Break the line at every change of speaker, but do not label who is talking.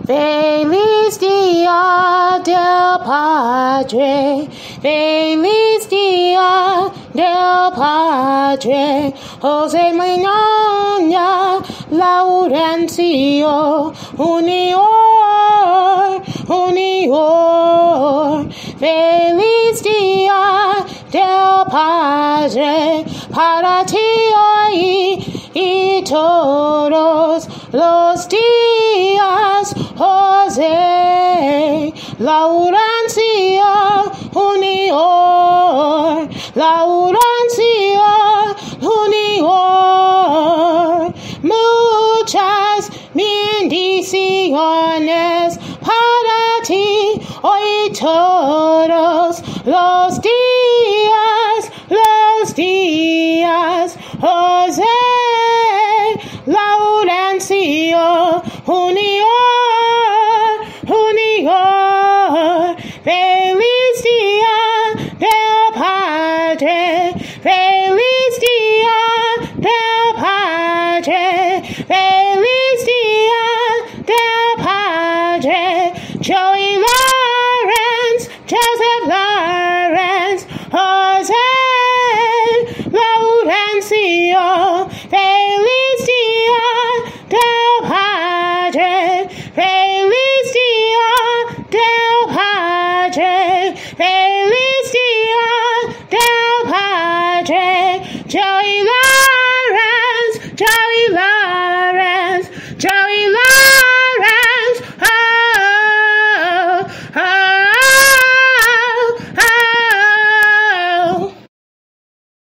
Felicia del Padre, Felicia del Padre, Jose Mañana, Laurencio, Junior, Felicia del Padre, para ti hoy y todos los días, José Laurencio Junior, Laurencio Junior, muchas bendiciones para ti hoy todos los días, José Laurencio Junior, feliz día del Padre, feliz día del Padre, feliz día del Padre, Joey Lawrence, Joseph Lawrence, José Laurencio, feliz día del Padre, feliz día del Padre, feliz día del Padre, Joey Lawrence.